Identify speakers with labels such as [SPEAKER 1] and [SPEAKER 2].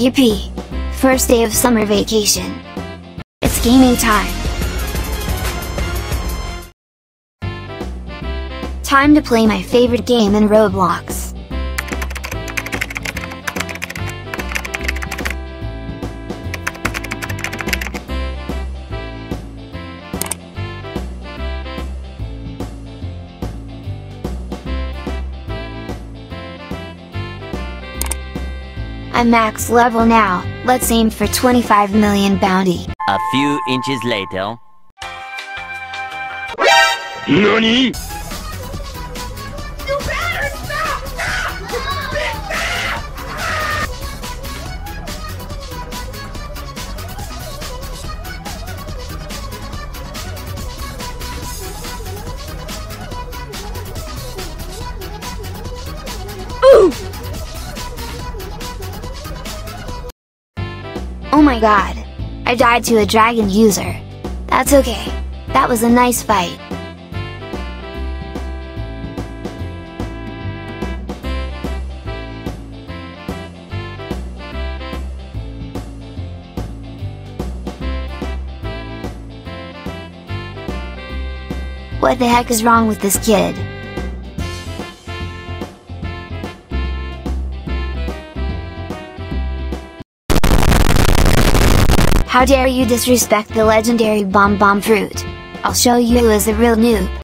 [SPEAKER 1] Yippee! First day of summer vacation. It's gaming time. Time to play my favorite game in Roblox. I'm max level now, let's aim for 25 million bounty.
[SPEAKER 2] A few inches later.
[SPEAKER 3] NANI?!
[SPEAKER 4] You better stop!
[SPEAKER 1] Ooh! Oh my god! I died to a dragon user. That's okay. That was a nice fight. What the heck is wrong with this kid? How dare you disrespect the legendary bomb fruit? I'll show you who is the real noob.